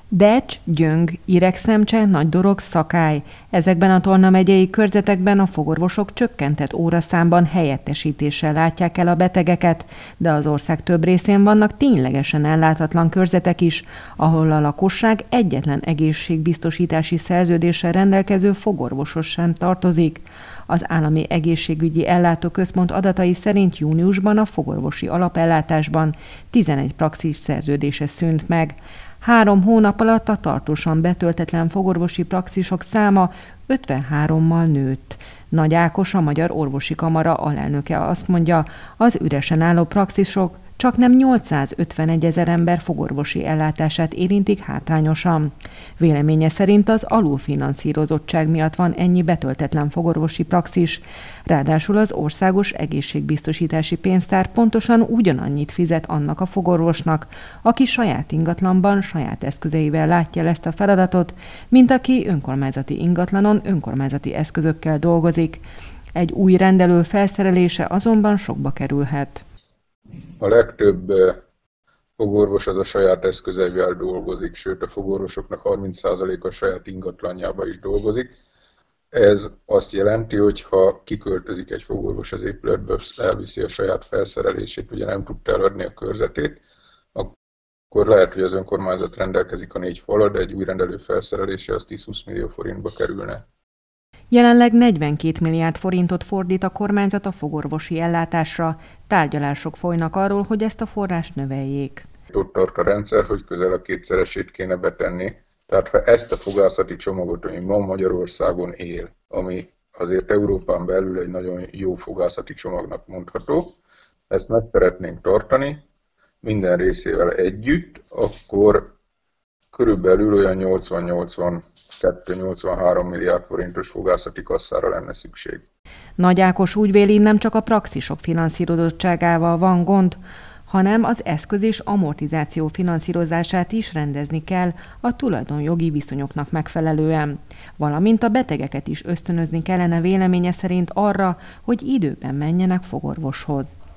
Decs, Gyöng, Iregszemcse, Nagydorog, Szakály. Ezekben a Tolna megyei körzetekben a fogorvosok csökkentett óraszámban helyettesítéssel látják el a betegeket, de az ország több részén vannak ténylegesen ellátatlan körzetek is, ahol a lakosság egyetlen egészségbiztosítási szerződéssel rendelkező fogorvoshoz sem tartozik. Az Állami Egészségügyi Ellátóközpont adatai szerint júniusban a fogorvosi alapellátásban 11 praxis szerződése szűnt meg. 3 hónap alatt a tartósan betöltetlen fogorvosi praxisok száma 53-mal nőtt. Nagy Ákos, a Magyar Orvosi Kamara alelnöke azt mondja, az üresen álló praxisok csaknem 851 000 ember fogorvosi ellátását érintik hátrányosan. Véleménye szerint az alulfinanszírozottság miatt van ennyi betöltetlen fogorvosi praxis, ráadásul az Országos Egészségbiztosítási Pénztár pontosan ugyanannyit fizet annak a fogorvosnak, aki saját ingatlanban, saját eszközeivel látja el ezt a feladatot, mint aki önkormányzati ingatlanon önkormányzati eszközökkel dolgozik. Egy új rendelő felszerelése azonban sokba kerülhet. A legtöbb fogorvos az a saját eszközeivel dolgozik, sőt a fogorvosoknak 30%-a saját ingatlanjába is dolgozik. Ez azt jelenti, hogy ha kiköltözik egy fogorvos az épületből, elviszi a saját felszerelését, ugye nem tudta eladni a körzetét, akkor lehet, hogy az önkormányzat rendelkezik a 4 fallal, de egy új rendelő felszerelése az 10-20 millió forintba kerülne. Jelenleg 42 milliárd forintot fordít a kormányzat a fogorvosi ellátásra. Tárgyalások folynak arról, hogy ezt a forrást növeljék. Ott tart a rendszer, hogy közel a 2-szeresét kéne betenni. Tehát ha ezt a fogászati csomagot, ami ma Magyarországon él, ami azért Európán belül egy nagyon jó fogászati csomagnak mondható, ezt meg szeretnénk tartani minden részével együtt, akkor körülbelül olyan 80-83 milliárd forintos fogászati kasszára lenne szükség. Nagy Ákos úgy véli, nem csak a praxisok finanszírozottságával van gond, hanem az eszköz és amortizáció finanszírozását is rendezni kell a tulajdonjogi viszonyoknak megfelelően. Valamint a betegeket is ösztönözni kellene véleménye szerint arra, hogy időben menjenek fogorvoshoz.